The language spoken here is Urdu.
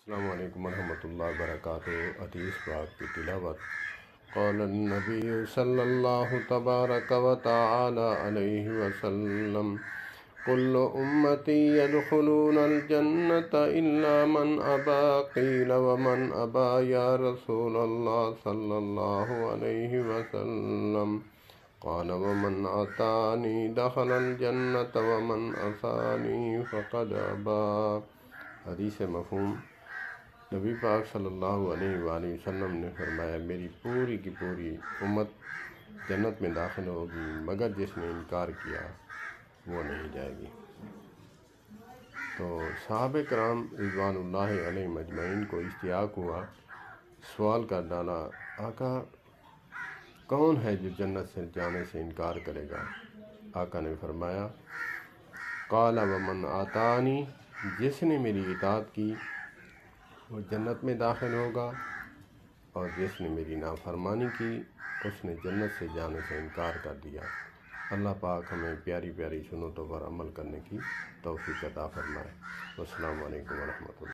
السلام علیکم ورحمۃ اللہ وبرکاتہ۔ حدیث پاک کی تلاوت۔ قال النبی صلی اللہ تبارک و تعالی علیہ وسلم کل امتی يدخلون الجنة الا من ابى قیل ومن ابى یا رسول اللہ صلی اللہ علیہ وسلم قال ومن اطاعنی دخل الجنة ومن عصانی فقد ابى۔ حدیث مفہوم۔ نبی پاک صلی اللہ علیہ وآلہ وسلم نے فرمایا میری پوری کی پوری امت جنت میں داخل ہوگی مگر جس نے انکار کیا وہ نہیں جائے گی۔ تو صحابہ کرام رضوان اللہ علیہ مجمعین کو اشتیاق ہوا، سوال کر ڈالا آقا کون ہے جو جنت سے جانے سے انکار کرے گا؟ آقا نے فرمایا قال ومن اطاعنی، جس نے میری اطاعت کی وہ جنت میں داخل ہوگا، اور جس نے میری نافرمانی کی اس نے جنت سے جانے سے انکار کر دیا۔ اللہ پاک ہمیں پیاری پیاری سنتوں پر عمل کرنے کی توفیق عطا فرمائے۔ السلام علیکم ورحمۃ اللہ۔